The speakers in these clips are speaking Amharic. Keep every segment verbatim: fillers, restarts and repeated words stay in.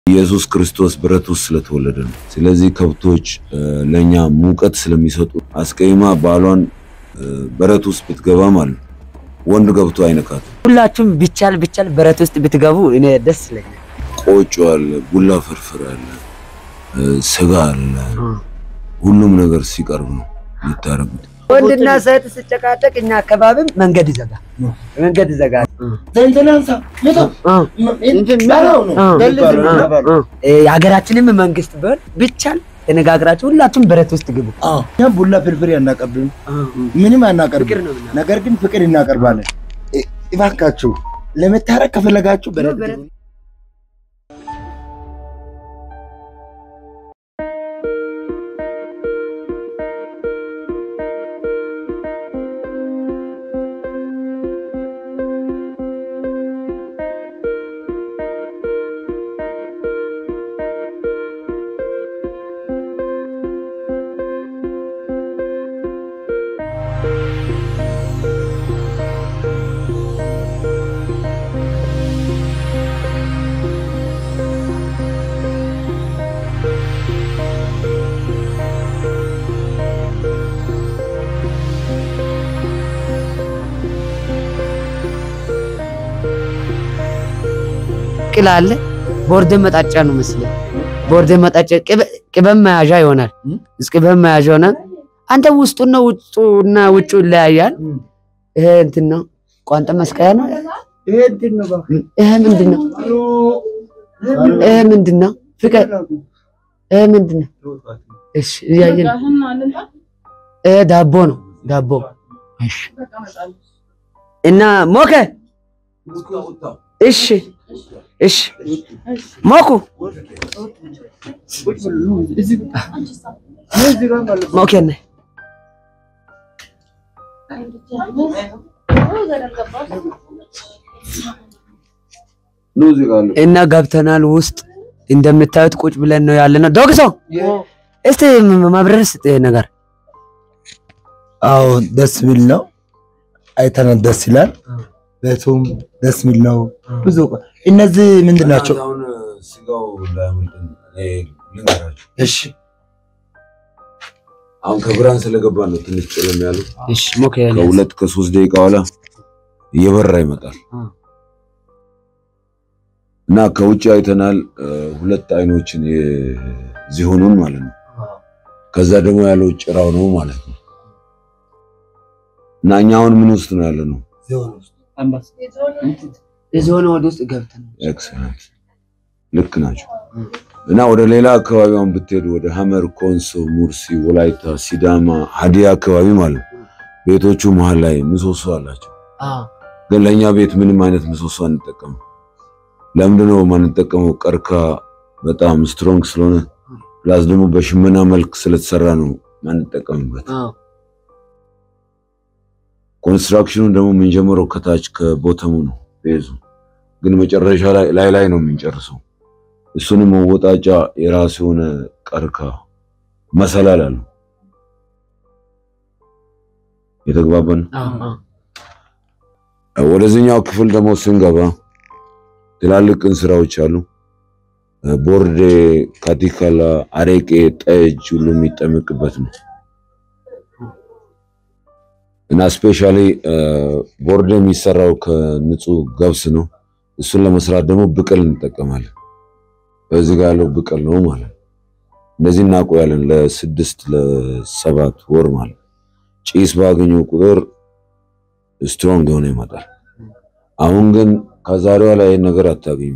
ኢየሱስ ክርስቶስ ብረት ውስጥ ስለተወለደ ነው። ስለዚህ ከብቶች ለኛ ሙቀት ስለሚሰጡ አስቀይማ ባሏን ብረት ውስጥ ብትገባ ማለት ወንድ ገብቶ አይነካት። ሁላችሁም ቢቻል ቢቻል ብረት ውስጥ ብትገቡ እኔ ደስ ይለኛል። ቆጮ አለ፣ ቡላ ፍርፍር አለ፣ ስጋ አለ፣ ሁሉም ነገር ሲቀርብ ነው ይታረጉት። ወንድና ሴት ሲጨቃጨቅ እኛ አካባቢም መንገድ ይዘጋል መንገድ ይዘጋል። ዘንተናንሳ መቶ እንትን ነው የሀገራችንም መንግስት ቢሆን ቢቻል ተነጋግራችሁ ሁላችሁም ብረት ውስጥ ግቡ። አዎ ያ ቡላ ፍርፍር ያናቀብን ምንም ያናቀርብ ነገር ግን ፍቅር እናቀርባለን። እባካችሁ ለመታረቅ ከፈለጋችሁ ብረት ግቡ። ቅላል ቦርደ መጣጫ ነው መስለኝ ቦርደ መጣጫ ቅበም ማያዣ ይሆናል እስቅበም ማያዣ ይሆናል። አንተ ውስጡና ውጭውና ውጭው ይለያያል። ይሄ እንትን ነው ቋንጣ መስቀያ ነው። ይሄ እንትን ነው ባክ ይሄ ምንድነው? ይሄ ምንድነው? ፍቅር ይሄ ምንድነው? እሺ ያየን ይሄ ዳቦ ነው ዳቦ። እሺ እና ሞከ እሺ እሺ ሞኩ ሞከ ነህ እና ገብተናል ውስጥ እንደምታዩት ቁጭ ብለን ነው ያለነው። ዶክሶ እስቲ ማብረር ስጥ ነገር። አዎ ደስ የሚል ነው። አይተናል ደስ ይላል። በቱም ደስ የሚል ነው። ብዙ እነዚህ ምንድናቸው? አሁን ስጋው ላምልጥን ልንገራችሁ። እሺ አሁን ከብራን ስለገባ ነው ትንሽ ጨለም ያለው። እሺ ሞከ ያለ ከሁለት ከሶስት ደቂቃ በኋላ እየበራ ይመጣል እና ከውጭ አይተናል ሁለት አይኖችን ዚሆኑን ማለት ነው። ከዛ ደግሞ ያለው ጭራው ነው ማለት ነው። እና እኛ አሁን ምን ውስጥ ነው ያለነው? ዚሆኑ አምባስ የዞኑ ወደ ውስጥ ገብተን ኤክሰለንት ልክ ናቸው። እና ወደ ሌላ አካባቢውን ብትሄዱ ወደ ሐመር፣ ኮንሶ፣ ሙርሲ፣ ወላይታ፣ ሲዳማ፣ ሀዲያ አካባቢ ማለት ቤቶቹ መሃል ላይ ምሰሶ አላቸው። አዎ ግን ለኛ ቤት ምንም አይነት ምሰሶ አንጠቀም። ለምንድነው ማንጠቀመው? ቀርካ በጣም ስትሮንግ ስለሆነ ፕላስ ደግሞ በሽመና መልክ ስለተሰራ ነው ማንጠቀምበት። አዎ ኮንስትራክሽኑን ደግሞ የምንጀምረው ከታች ከቦተሙ ነው ቤዙ፣ ግን መጨረሻ ላይ ላይ ላይ ነው የምንጨርሰው። እሱንም መወጣጫ የራሱ የሆነ ቀርካ መሰላል አለው። የተግባባን? አዎ ወደዚህኛው ክፍል ደግሞ ስንገባ ትላልቅ እንስራዎች አሉ። ቦርዴ፣ ካቲካላ፣ አሬቄ፣ ጠጅ ሁሉ የሚጠመቅበት ነው። እና ስፔሻሊ ቦርዴ የሚሰራው ከንጹህ ገብስ ነው። እሱን ለመስራት ደግሞ ብቅል እንጠቀማለን። በዚህ ጋር ያለው ብቅል ነው ማለት እንደዚህ እናቆያለን ለስድስት ለሰባት ወር ማለት። ጪስ ባገኘው ቁጥር ስትሮንግ ሆነ ይመጣል። አሁን ግን ከዛሬዋ ላይ ነገር አታገኙ።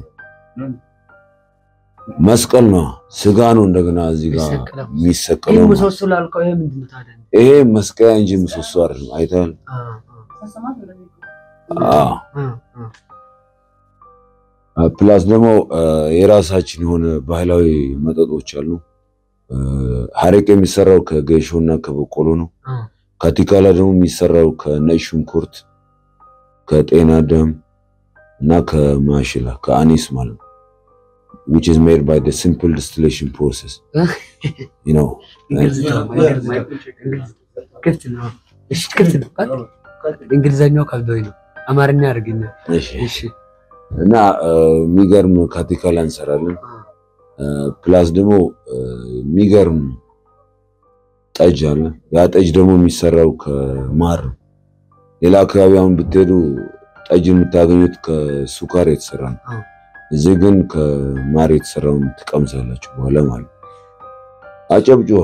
መስቀል ነው ስጋ ነው እንደገና እዚህ ጋር የሚሰቀለው። ይሄ ምሰሶ ላልከው ይሄ ምንድነው ታዲያ? ይሄ መስቀያ እንጂ ምሰሶ አይደለም። አይታል? አዎ ፕላስ ደግሞ የራሳችን የሆነ ባህላዊ መጠጦች አሉ። ሐረቄ የሚሰራው ከጌሾና ከበቆሎ ነው። ካቲካላ ደግሞ የሚሰራው ከነጭ ሽንኩርት፣ ከጤና ደም እና ከማሽላ ከአኒስ ማለት ነው. Which is made by the simple distillation process. You know. كيف تنو؟ إيش كيف تنو؟ إنجليزية كابدوي ነው አማርኛ አርገኛ እሺ እሺ እና ሚገርም ካቲካላ እንሰራለን ፕላስ ደግሞ የሚገርም ጠጅ አለ። ያ ጠጅ ደግሞ የሚሰራው ከማር ነው። ሌላ አካባቢ አሁን ብትሄዱ ጠጅ የምታገኙት ከሱካር የተሰራ ነው። እዚህ ግን ከማር የተሰራውን ትቀምሳላችሁ በኋላ ማለት አጨብጭቡ።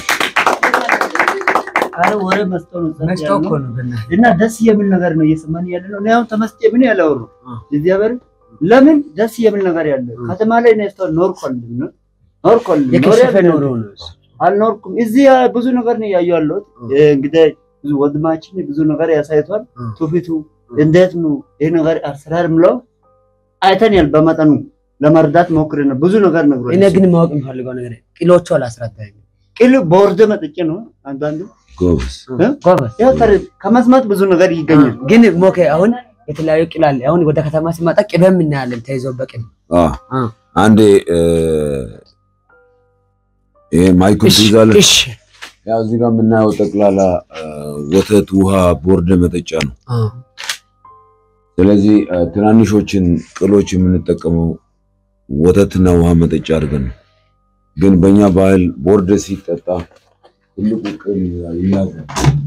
አረ ወሬ መስጠው መስጠው እኮ ነው እና ደስ የሚል ነገር ነው እየሰማን ያለ ነው። ነው ተመስጬ ምን ያለው ነው እዚህ አበር ለምን ደስ የሚል ነገር ያለ ከተማ ላይ ነው ስቶር ኖርኮል ነው ኖርኮል የከሸፈ ኖሮ ነው አልኖርኩም። እዚህ ብዙ ነገር ነው ያያለው። እንግዲህ ብዙ ወድማችን ብዙ ነገር ያሳይቷል። ቱፊቱ እንዴት ነው ይሄ ነገር አሰራር ምለው አይተኛል። በመጠኑ ለመርዳት ሞክረን ብዙ ነገር ነግሮኝ እኔ ግን ማወቅ የምፈልገው ነገር ቂሎቹ አላስረዳኝ። ቂሎ ቦርድ መጥቼ ነው አንዳንዱ ጎበስ ጎበስ ያው ከመስማት ብዙ ነገር ይገኛል። ግን ሞኬ አሁን የተለያዩ ቂል አለ። አሁን ወደ ከተማ ሲመጣ ቅቤም እናያለን ተይዞ በቅቤ አዎ አንዴ ይሄ ማይኩን ትይዛለህ። እሺ ያው እዚህ ጋር የምናየው ጠቅላላ ወተት፣ ውሃ፣ ቦርደ መጠጫ ነው። ስለዚህ ትናንሾችን ቅሎች የምንጠቀመው ወተትና ውሃ መጠጫ አድርገን ነው። ግን በእኛ ባህል ቦርደ ሲጠጣ ትልቁ ቅል ይላዛል።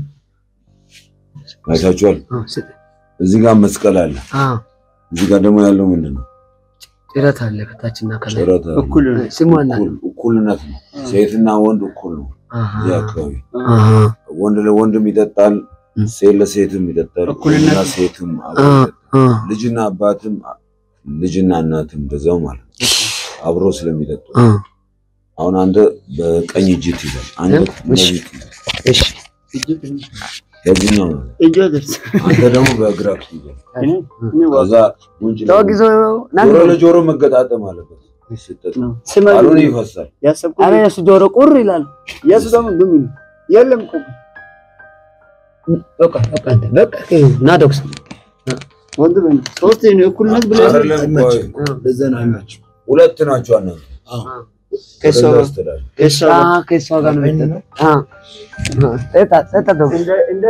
አይታችኋል? እዚህ ጋር መስቀል አለ። እዚህ ጋር ደግሞ ያለው ምንድነው? ጭረት አለ ከታችና ከላይ ጭረት እኩል ስሟና እኩልነት ነው። ሴትና ወንድ እኩል ነው። እዚህ አካባቢ ወንድ ለወንድም ይጠጣል፣ ሴት ለሴትም ይጠጣል፣ እኩልና ሴትም ልጅና አባትም ልጅና እናትም በዛው ማለት ነው አብሮ ስለሚጠጡ አሁን አንተ በቀኝ እጅ ትይዛለህ፣ አንተ በዚህ እሺ ለዚህኛው እጆደርስ አንተ ደግሞ በግራ ትይዛለህ። ከዛ ጉንጭ ተወግዞ ጆሮ ለጆሮ መገጣጠም አለበት። ስማሉ ይፈሳል። ያሰብኩ አረ እሱ ጆሮ ቁር ይላል። ያሱ ደግሞ ምን የለም እኮ በቃ በቃ በቃ ና ዶክስ ወንድም ሶስት ነው እኩልነት ብለ ለዛ ነው አይማች ሁለት ናቸው አና ከሰው ከሰው አ ከሰው ጋር ነው የሚጠጣው። አ እጣ እጣ ዶክስ እንደ እንደ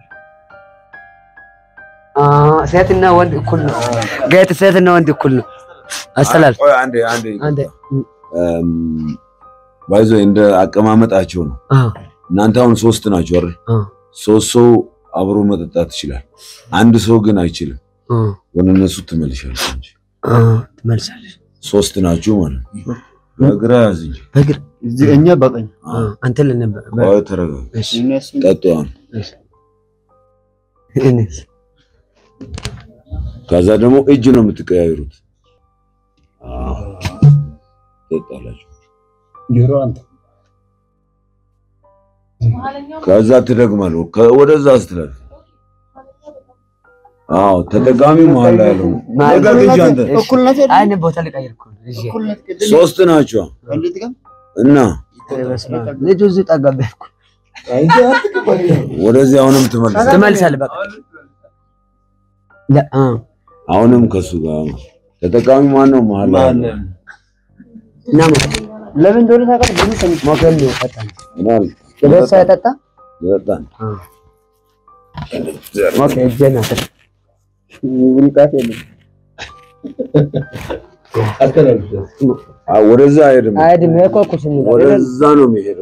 አ ሴትና ወንድ እኩል ነው። ጋት ሴትና ወንድ እኩል ነው። አስተላል ቆይ አንዴ አንዴ አንዴ እም ባይዞ እንደ አቀማመጣቸው ነው። እናንተ አሁን ሶስት ናችሁ አይደል? ሶስት ሰው አብሮ መጠጣት ይችላል። አንድ ሰው ግን አይችልም። ወደ እነሱ ትመልሻለሽ እንጂ ትመልሳለሽ። ሶስት ናችሁ ማለት ነው። በግራ ያዝ እንጂ በግራ እኛ በቀኝ አንተ ለነበር ቆይ ተረጋጋ። እሺ ጠጡ አሁን። እሺ እኔስ ከዛ ደግሞ እጅ ነው የምትቀያየሩት። አዎ ጠጣላችሁ። ጆሮ አንተ ከዛ ትደግማለህ ወደዛ ስትላል። አዎ ተጠቃሚ መሀል ላይ ያለው ነገር ግን አንተ እኩልነት አይነ ቦታ ልቀይር እኮ እሺ ሶስት ናቸው እና ልጁ እዚህ ጠጋበህ እኮ ወደዚህ አሁንም ትመልሳለህ ትመልሳለህ። በቃ ለ አ አሁንም ከሱ ጋር ተጠቃሚ ማን ነው መሀል ላይ ያለው? ናም ለምን እንደሆነ ታውቃለህ? ብዙ ሰምቼ ሞከም ነው ፈጣን እናል ለበሳ ያጠጣ ይወጣል። ኦኬ ጀና ተሽ ውልቃት የለም አተላልፈ አዎ ወደዛ አይደለም አይደለም የኮኩስ ነው ወደዛ ነው የሚሄደው።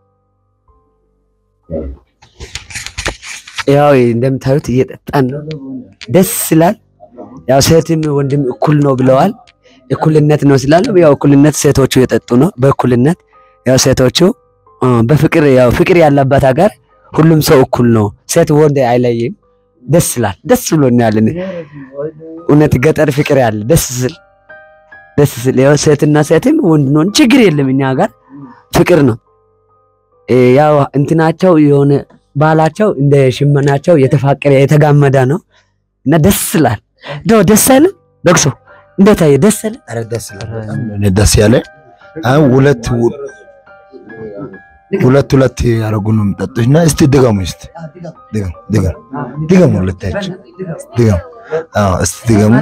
ያው እንደምታዩት እየጠጣን ነው። ደስ ይላል። ያው ሴትም ወንድም እኩል ነው ብለዋል። እኩልነት ነው ስላሉ ያው እኩልነት ሴቶቹ የጠጡ ነው በእኩልነት ያው ሴቶቹ በፍቅር ያው ፍቅር ያለበት ሀገር ሁሉም ሰው እኩል ነው። ሴት ወንድ አይለይም። ደስ ይላል። ደስ ብሎኛል። እውነት ገጠር ፍቅር ያለ ደስ ሲል ደስ ሲል ያው ሴትና ሴትም ወንድ ነው ችግር የለም። እኛ ጋር ፍቅር ነው። ያው እንትናቸው የሆነ ባላቸው እንደ ሽመናቸው የተፋቀረ የተጋመደ ነው እና ደስ ይላል። ዶ ደስ አይለ ለቅሶ እንዴት አየ ደስ አይለ? አረ ደስ ይላል። ደስ ያለ አሁን ሁለት ሁለት ሁለት ያረጉን ነው የምጠጡና እስቲ ድገሙ እስቲ ድገሙ ድገሙ ድገሙ ሁለታችሁ ድገሙ። አዎ እስቲ ድገሙ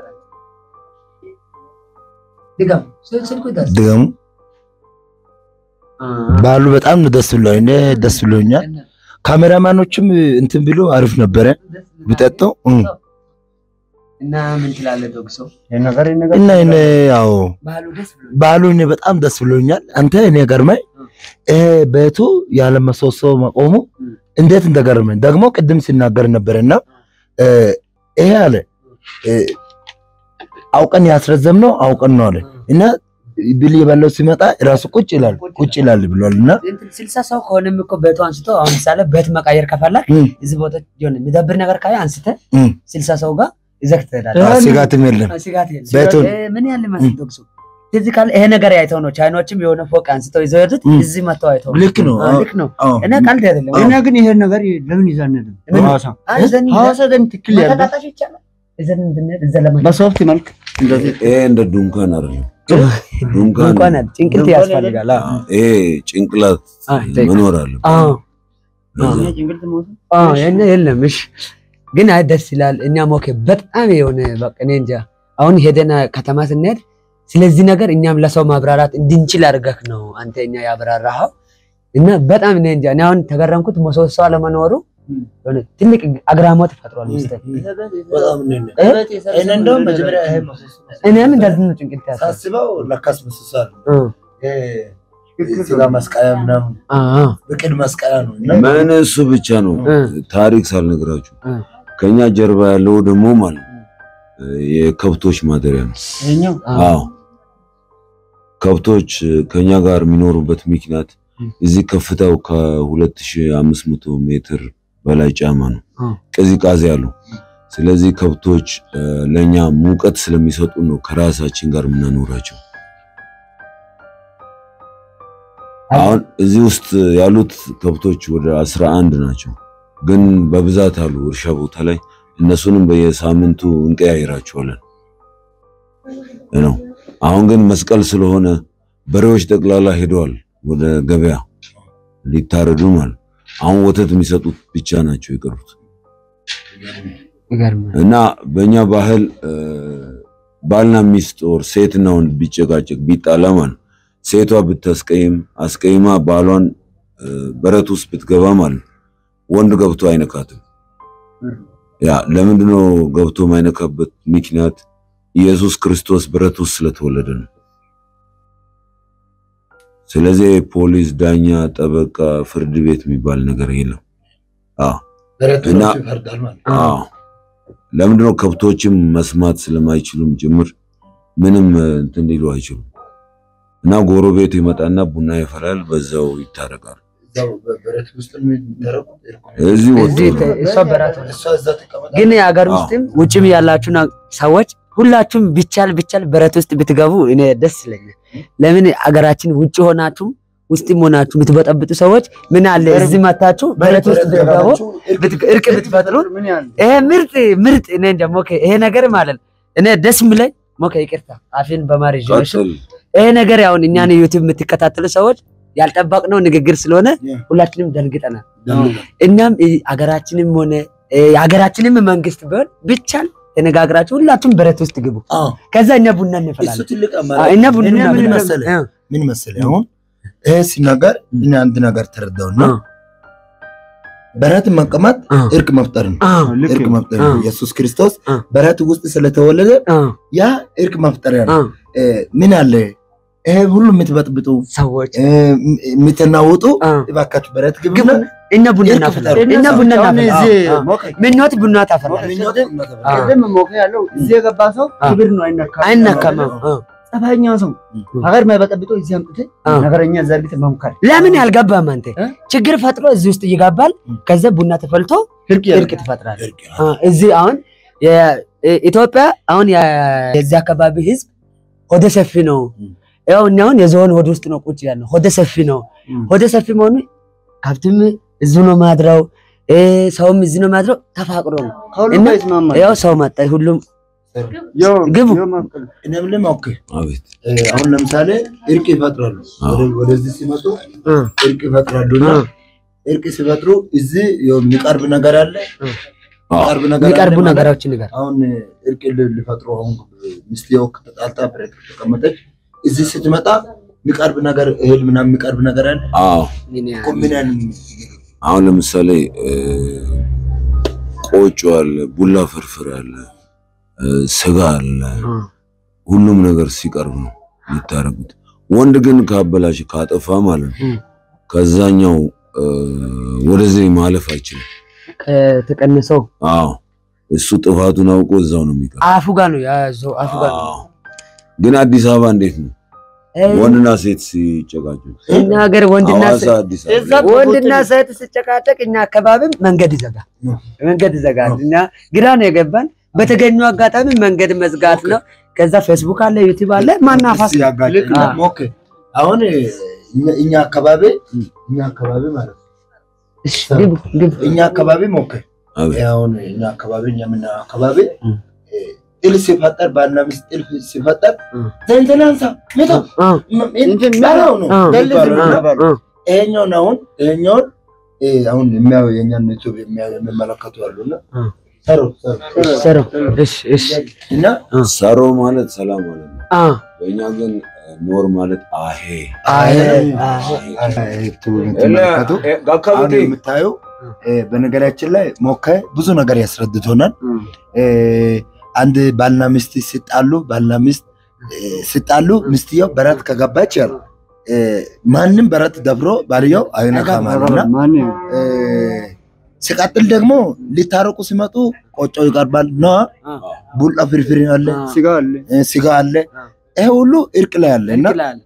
ድገሙ ስልኩ ደስ ድገሙ። ባሉ በጣም ነው ደስ ብሎኝ እኔ ደስ ብሎኛል። ካሜራማኖችም እንትን ብሎ አሪፍ ነበረ ቢጠጡ እና ምን ትላለህ ዶክሶ? የነገር ነገር እና እኔ ያው ባህሉ ደስ ብሎ ባሉ እኔ በጣም ደስ ብሎኛል። አንተ እኔ ገርመኝ እ ቤቱ ያለ መሰሶ መቆሙ እንዴት እንደገረመኝ ደግሞ ቅድም ሲናገር ነበርና እ ይሄ አለ እ አውቀን ያስረዘምነው አውቀን ነው አለ እና ብል የበለው ሲመጣ ራሱ ቁጭ ይላል ቁጭ ይላል ብሏልና ስልሳ ሰው ከሆነም እኮ ቤቱ አንስቶ አሁን ምሳሌ ቤት መቃየር ከፈለክ እዚህ ቦታ ጆን የሚደብር ነገር ካለ አንስተ ስልሳ ሰው ጋር ይዘህ ትሄዳለህ። ስጋትም የለም ስጋት የለም። ቤቱን ምን ያህል ማለት ዶክሶ እዚህ ካለ ይሄ ነገር ያይተው ነው ቻይኖችም የሆነ ፎቅ አንስተው ይዘው ሄዱት እዚህ መተው አይተው ልክ ነው ልክ ነው እና ቀልድ አይደለም። እና ግን ይሄ ነገር ለምን ይዛነደም ሐዋሳ ሐዋሳ ደን ትክክል ያለ ተጣጣሽ ይቻላል እዚህ እንድንሄድ እዚህ ለማለት በሶፍት መልክ እንደዚህ ይሄ እንደ ዱንካን አይደለም። ዱንካን እንኳን ጭንቅላት ያስፈልጋል። አዎ ይሄ ጭንቅላት መኖር አለበት። አዎ አዎ ጭንቅላት ሞት አዎ የነ የለም። እሺ ግን አይ ደስ ይላል። እኛ ሞኬ በጣም የሆነ በቃ እኔ እንጃ አሁን ሄደና ከተማ ስንሄድ ስለዚህ ነገር እኛም ለሰው ማብራራት እንድንችል አድርገህ ነው አንተ እኛ ያብራራኸው እና በጣም እኔ እንጃ እኔ አሁን ተገረምኩት። መሶሶ አለመኖሩ የሆነ ትልቅ አግራሞት ፈጥሯል ውስጥ በጣም ነው እኔ እንደውም መጀመሪያ ይሄ መሰሶ እኔም እንደዚህ ነው ጭንቅላት ሳስበው ለካስ መሰሶ አለ እ ስጋ መስቀያ ምናምን አዎ በቅድ መስቀያ ነው እና ምን እሱ ብቻ ነው ታሪክ ሳልነግራችሁ ከኛ ጀርባ ያለው ደግሞ ማለት የከብቶች ማደሪያ ነው። እኛው አዎ ከብቶች ከኛ ጋር የሚኖሩበት ምክንያት እዚህ ከፍታው ከ2500 ሜትር በላይ ጫማ ነው ቅዝቃዜ ያለው። ስለዚህ ከብቶች ለኛ ሙቀት ስለሚሰጡ ነው ከራሳችን ጋር የምናኖራቸው። አሁን እዚህ ውስጥ ያሉት ከብቶች ወደ አስራ አንድ ናቸው፣ ግን በብዛት አሉ እርሻ ቦታ ላይ እነሱንም በየሳምንቱ እንቀያይራቸዋለን ነው። አሁን ግን መስቀል ስለሆነ በሬዎች ጠቅላላ ሄደዋል ወደ ገበያ ሊታረዱ ማለት። አሁን ወተት የሚሰጡት ብቻ ናቸው የቀሩት። እና በእኛ ባህል ባልና ሚስት ወር ሴትና ወንድ ቢጨቃጨቅ ቢጣላ ማለት ሴቷ ብታስቀይም አስቀይማ ባሏን በረት ውስጥ ብትገባ ማለት ወንድ ገብቶ አይነካትም። ያ ለምንድነው ገብቶ ማይነካበት ምክንያት ኢየሱስ ክርስቶስ በረት ውስጥ ስለተወለደ ነው። ስለዚህ ፖሊስ፣ ዳኛ፣ ጠበቃ፣ ፍርድ ቤት የሚባል ነገር የለም። አዎ እና አዎ ለምንድነው ከብቶችም መስማት ስለማይችሉም ጭምር ምንም እንትን ሊሉ አይችሉም። እና ጎረቤት ይመጣና ቡና ይፈላል፣ በዛው ይታረቃል። በረት ውስጥ ነው የሚደረገው እዚህ ወጥ እሷ በራት ግን የሀገር ውስጥም ውጭም ያላችሁ ሰዎች ሁላችሁም ቢቻል ቢቻል በረት ውስጥ ብትገቡ እኔ ደስ ይለኛል። ለምን አገራችን ውጭ ሆናችሁ ውስጥም ሆናችሁ የምትበጠብጡ ሰዎች ምን አለ እዚህ መታችሁ በረት ውስጥ ብትገቡ እርቅ ብትፈጥሩ ይሄ ምርጥ ምርጥ እኔ ደግሞ ይሄ ነገር ማለት እኔ ደስ የሚለኝ ሞከ ይቅርታ አፊን በማር ይጆሽ ይሄ ነገር ያውን እኛን ዩቲዩብ የምትከታተሉ ሰዎች ያልጠበቅነው ንግግር ስለሆነ ሁላችንም ደንግጠናል። እናም አገራችንም ሆነ የሀገራችንም መንግስት ቢሆን ቢቻል ተነጋግራችሁ ሁላችሁም በረት ውስጥ ግቡ፣ ከዛ እኛ ቡና እንፈላለን። እሱ ትልቅ አማራጭ እኛ ቡና ምን መሰለ ምን መሰለ አሁን ይሄ ሲናገር እኛ አንድ ነገር ተረዳውና በረት መቀመጥ እርቅ መፍጠር ነው። እርቅ መፍጠር ነው። ኢየሱስ ክርስቶስ በረት ውስጥ ስለተወለደ ያ እርቅ መፍጠሪያ ነው። ምን አለ ይሄ ሁሉ የምትበጥብጡ ሰዎች የምትናወጡ እባካችሁ በረት ግቡና እኛ ቡና እናፈላለን። እኛ ቡና እናፈላለን። ምንወት ቡና ታፈላለን። ቀደም ሞከ ያለው እዚህ የገባ ሰው ክብር ነው አይነካም አይነካም። ጸባይኛው ሰው ሀገር ማይበጠብጡ እዚህ አምጥተ ነገረኛ ዘርግተ መምከር ለምን ያልገባም አንተ ችግር ፈጥሮ እዚህ ውስጥ ይጋባል። ከዛ ቡና ተፈልቶ እርቅ ትፈጥራል። እዚህ አሁን የኢትዮጵያ አሁን የዚህ አካባቢ ህዝብ ሆደ ሰፊ ነው። ያው እኛው የዞን ሆድ ውስጥ ነው ቁጭ ያለው ሆደ ሰፊ ነው። ሆደ ሰፊ መሆኑ ካብትም እዚህ ነው ማድራው እ ሰውም እዚህ ነው ማድራው ተፋቅሮ ነው እና ያው ሰው መጣ ሁሉም ያው ግቡ እነምለም ኦኬ አቤት አሁን ለምሳሌ እርቅ ይፈጥራሉ። ወደዚህ ሲመጡ እርቅ ይፈጥራሉና እርቅ ሲፈጥሩ እዚህ የሚቀርብ ነገር አለ። የሚቀርብ ነገር የሚቀርቡ ነገሮች ነገር አሁን እርቅ ሊፈጥሩ አሁን ሚስቴው ተጣልታ ብረት ተቀመጠች እዚህ ስትመጣ የሚቀርብ ነገር እህል ምናምን የሚቀርብ ነገር አለ። አዎ ኮምቢናን አሁን ለምሳሌ ቆጮ አለ፣ ቡላ ፍርፍር አለ፣ ስጋ አለ ሁሉም ነገር ሲቀርብ ነው የምታረጉት ወንድ ግን ካበላሽ ካጠፋ ማለት ነው ከዛኛው ወደዚህ ማለፍ አይችልም ከተቀነሰው አዎ እሱ ጥፋቱን አውቆ እዛው ነው የሚቀር አፉ ጋር ነው ያዘው አፉ ጋር ግን አዲስ አበባ እንዴት ነው ወንድና ሴት ሲጨቃጨቁ እኛ ሀገር ወንድና ሴት ወንድና ሴት ሲጨቃጨቅ እኛ አካባቢ መንገድ ይዘጋል መንገድ ይዘጋል እኛ ግራ ነው የገባን በተገኘው አጋጣሚ መንገድ መዝጋት ነው ከዛ ፌስቡክ አለ ዩቲዩብ አለ ማናፋስ ኦኬ አሁን እኛ አካባቢ እኛ አካባቢ ማለት እሺ ግብ ግብ እኛ አካባቢ ሞከ አሁን እኛ አካባቢ እኛ ምን አካባቢ ጥል ሲፈጠር ባልና ሚስት ጥል ሲፈጠር ዘንተናንሳ መቶ እንትን ነው ነው እኛው ነው እኛው አሁን የሚያው የኛን ዩቲዩብ የሚያው የሚመለከቱ አሉና ሰሮ ሰሮ እሺ እሺ እና ሰሮ ማለት ሰላም ማለት ነው አ በእኛ ግን ኖር ማለት አሄ አሄ አሄ ተመለከቱ ጋካውቲ የምታዩ በነገራችን ላይ ሞከ ብዙ ነገር ያስረድቶናል አንድ ባልና ሚስት ሲጣሉ ባልና ሚስት ሲጣሉ ሚስትየው በራት ከገባች ያው ማንንም በራት ደብሮ ባልየው አይነካማልና ሲቀጥል ደግሞ ሊታረቁ ሲመጡ ቆጮ ይቀርባል ነው ቡላ ፍርፍር አለ ስጋ አለ ስጋ አለ ይሄ ሁሉ እርቅ ላይ አለና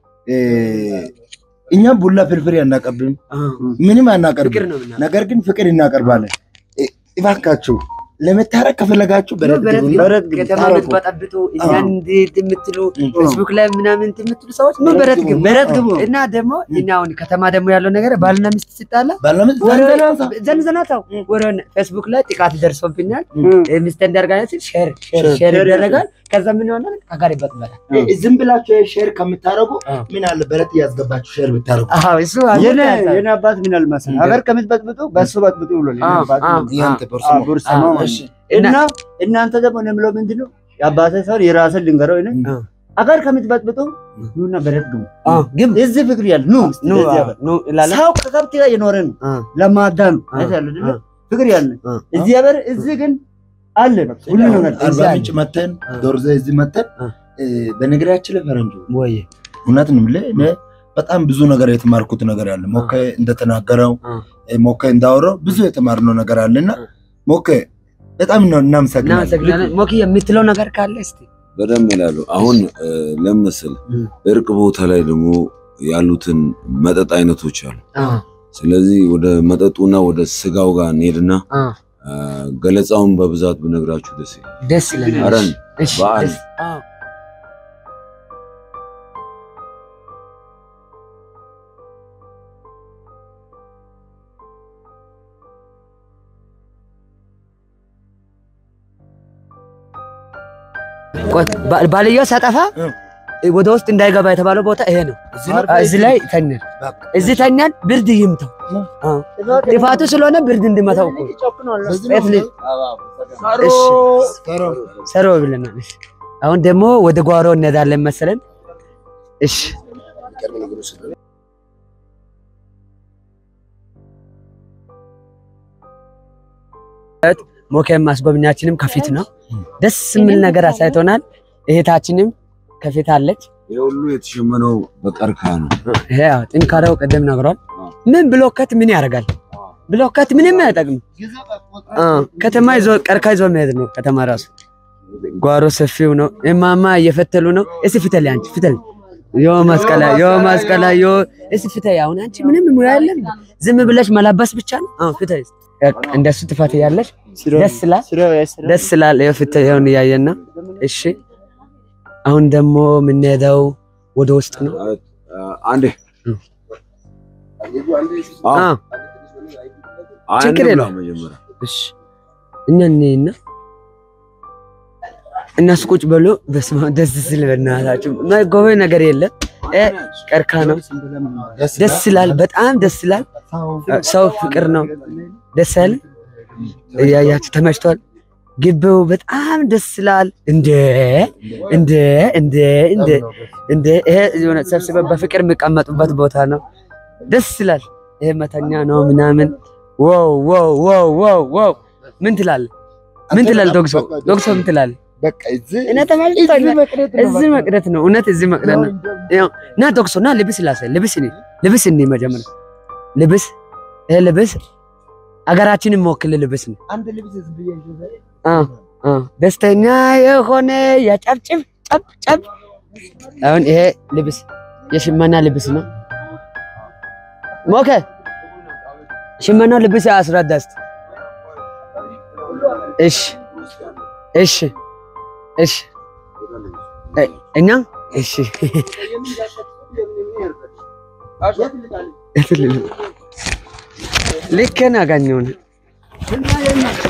እኛ ቡላ ፍርፍር ያናቀብም ምንም አናቀርብም ነገር ግን ፍቅር እናቀርባለን ይባካችሁ ለመታረቅ ከፈለጋችሁ በረት በረት ከተማለት በጣብጡ እኛን እንትምትሉ ፌስቡክ ላይ ምናምን እንትምትሉ ሰዎች ምን በረት ግቡ በረት ግቡ እና ደግሞ እኛውን ከተማ ደግሞ ያለው ነገር ባልና ሚስት ሲጣላ ባልና ሚስት ዘንዘናታው ወረን ፌስቡክ ላይ ጥቃት ደርሶብኛል ሚስት እንዳርጋለች ሼር ሼር ያደርጋል ከዛ ምን ይሆናል አጋር ይበጥበታል ዝም ብላችሁ ሼር ከምታረጉ ምን አለ በረት ያስገባችሁ ሼር ብታረጉ አዎ እሱ የኔ የኔ አባት ምን አልመሰለ አገር ከምትበጥብጡ በሱ በጥብጡ ብሎ ለኔ ያንተ ፐርሶናል ቡርሰማ እና እናንተ ደግሞ ነው ምንድነው ያባተ ሰው የራስን ልንገረው እኔ አገር ከምትበጥብጡ ኑና በረት ግቡ ግን እዚህ ፍቅር ያለ ኑ ኑ ኑ ይላል ሰው ከከብት ጋር የኖረ ነው ለማዳም አይደል ፍቅር ያለ እዚህ ያበር እዚህ ግን አለ ሁሉ ነገር አርባ ምንጭ መተን ዶርዜ እዚህ መተን በነገራችን ላይ ፈረንጆ ወይ እውነት ነው ለኔ በጣም ብዙ ነገር የተማርኩት ነገር አለ ሞከ እንደተናገረው ሞከ እንዳወራው ብዙ የተማርነው ነገር አለና ሞከ በጣም ነው እናመሰግናለን ሞከ የምትለው ነገር ካለ እስቲ በደም ይላሉ አሁን ለምስል እርቅ ቦታ ላይ ደግሞ ያሉትን መጠጥ አይነቶች አሉ ስለዚህ ወደ መጠጡና ወደ ስጋው ጋር እንሄድና ገለጻውን በብዛት ብነግራችሁ ደስ ይላል ደስ ይላል አረን ባል አዎ ባልየው ሳጠፋ ወደ ውስጥ እንዳይገባ የተባለው ቦታ ይሄ ነው እዚህ ላይ ተኛል እዚህ ተኛል ብርድ ይምታው አዎ ጥፋቱ ስለሆነ ብርድ እንድመታው እኮ እሺ ሰሮ ብለናል አሁን ደግሞ ወደ ጓሮ እንሄዳለን መሰለን እሺ ሞከም ማስጎብኛችንም ከፊት ነው ደስ ምን ነገር አሳይቶናል እህታችንም ከፊት አለች የሁሉ የተሸመነው በቀርካ ነው ያው ጥንካሬው ቀደም ነግሯል ምን ብሎከት ምን ያደርጋል ብሎከት ምንም አይጠቅም አ ከተማ ይዞ ቀርካ ይዞ መሄድ ነው ከተማ ራሱ ጓሮ ሰፊው ነው እማማ እየፈተሉ ነው እሺ ፍተል አንቺ ፍተል ዮ ማስቀላ ዮ ማስቀላ ዮ እሺ ፍተል አሁን አንቺ ምንም ሙያ የለም ዝም ብለሽ መላበስ ብቻ ነው አ ፍተል እንደሱ ትፋት ያለሽ ደስ ይላል ደስ ይላል የፍተል ይሁን ያየና እሺ አሁን ደግሞ ምን ሄደው ወደ ውስጥ ነው አንዴ አ ችግር የለም እሺ እነኔና እነሱ ቁጭ ብሎ በስመ ደስ ሲል በእናታችሁ ማይጎበ ነገር የለም ቀርካ ነው ደስ ይላል በጣም ደስ ይላል ሰው ፍቅር ነው ደስ ይላል ያያችሁ ተመችቷል ግቢው በጣም ደስ ይላል እንደ እንደ እንደ እንደ እንደ ይሄ የሆነ ሰብስበው በፍቅር የሚቀመጡበት ቦታ ነው ደስ ይላል ይሄ መተኛ ነው ምናምን ዋው ዋው ዋው ዋው ዋው ምን ትላለህ ምን ትላለህ ዶክሶ ዶክሶ ምን ትላለህ በቃ እዚህ እኔ ተመልክቶኛል። እዚህ መቅረት ነው እውነት እዚህ መቅረት ነው። ያው ና ቶክሶ ና ልብስ ላሳይ ልብስ እኔ ልብስ እኔ መጀመሪያ ልብስ ይሄ ልብስ አገራችንን የሚወክል ልብስ ነው። አንድ ልብስ ዝብዬ አ አ ደስተኛ የሆነ ያጨብጭብ ጨብ ጨብ። አሁን ይሄ ልብስ የሽመና ልብስ ነው። ሞከ ሽመና ልብስ አስረዳስት። እሺ እሺ እሺ እኛ እሺ ልክ ነህ አገኘሁን